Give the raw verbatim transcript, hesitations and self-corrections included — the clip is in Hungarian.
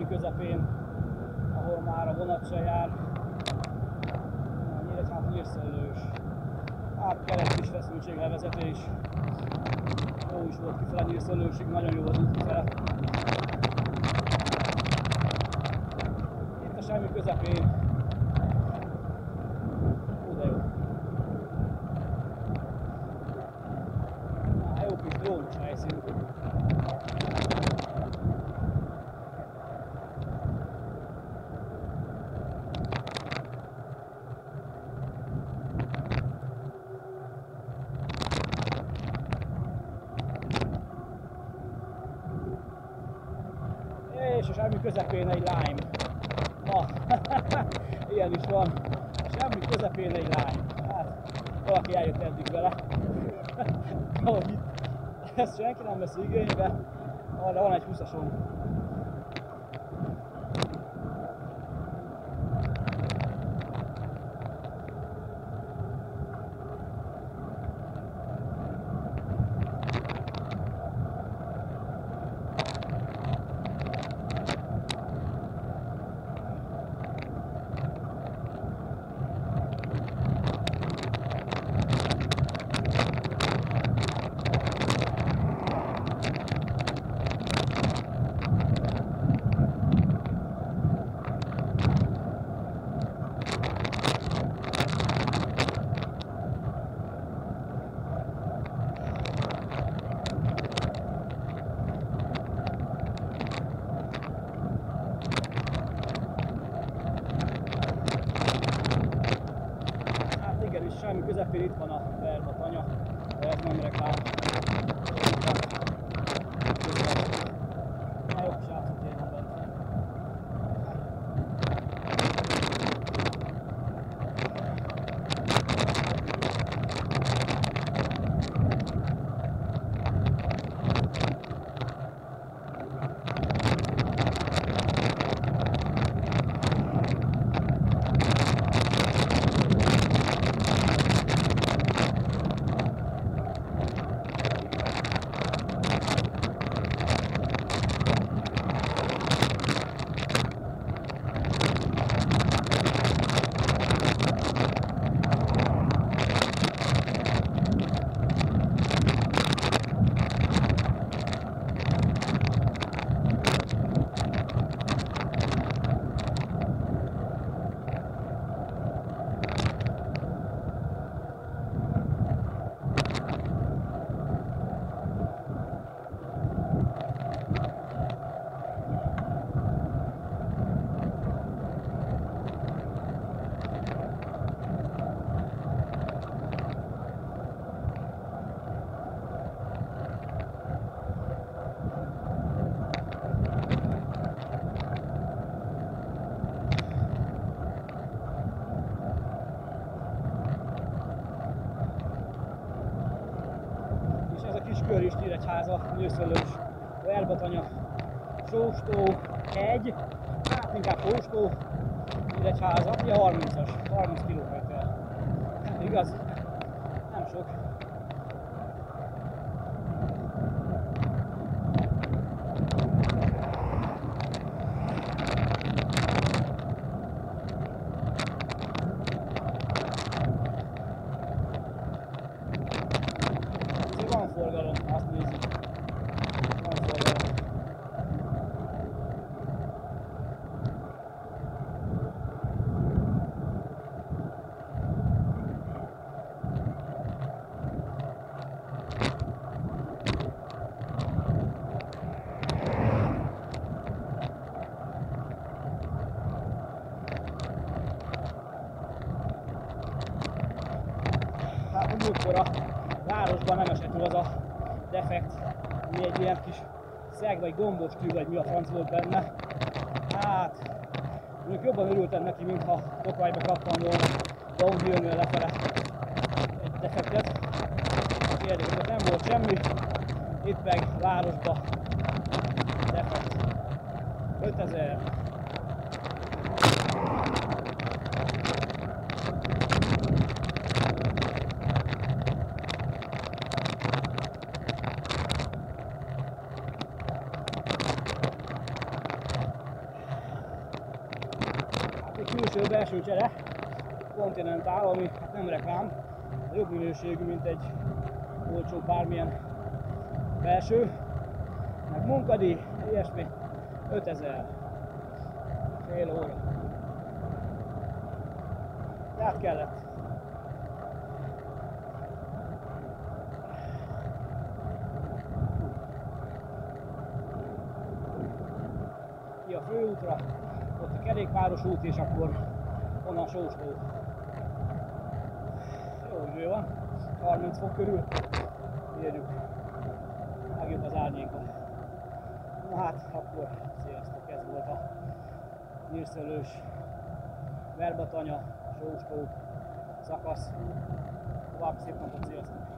közepén, ahol már a vonat se jár. Nyíregyháza Nyírszőlős. Hát kelet kis feszültséglevezetés. Jó is volt kifele Nyírszőlősig, nagyon jó az út kifele. Itt a semmi közepén. Ó, de jó. Na, jó kis drónos helyszín. És a semmi közepén egy lime. Na, ilyen is van. A semmi közepén egy lime. Hát, valaki eljött eddig vele. Ahogy itt. Ezt senki nem veszi igénybe. Arra van egy húszason. Semmi közepén itt van a Verba-tanya, de ez nem reklám. Na jó kis átszottél van benne. Kör is Nyíregyháza, Nyírszőlős, Verba-tanya, Sóstó, hegy, hát inkább Sóstó, Nyíregyháza, ugye harmincas, harminc kilométer. Hát igaz, nem sok. Van forgalom, azt nézzük. Van forgalom. Hát a múltkor a városban nem esett túl az a defekt, ami egy ilyen kis szeg vagy gombos tű, vagy mi a franc volt benne. Hát, mondjuk jobban örültem neki, mintha Tokajba kaptam volna downhill-nél lefele egy defektet. Érdekes, nem volt semmi, itt meg városba defekt. ötezer. belső-belső csere, Continental, ami hát nem reklám, de jobb minőségű, mint egy olcsó bármilyen belső. Meg munkadíj, ilyesmi, ötezer. Fél óra. Tehát kellett. Ki a főútra, ott a kerékpáros út, és akkor onnan Sóstó. Jó idő van, harminc fok körül, érjük, megjobb az árnyékba. Na hát, akkor sziasztok, ez volt a Nyírszőlős, Verbatanya, Sóstó szakasz. További szép napot, sziasztok!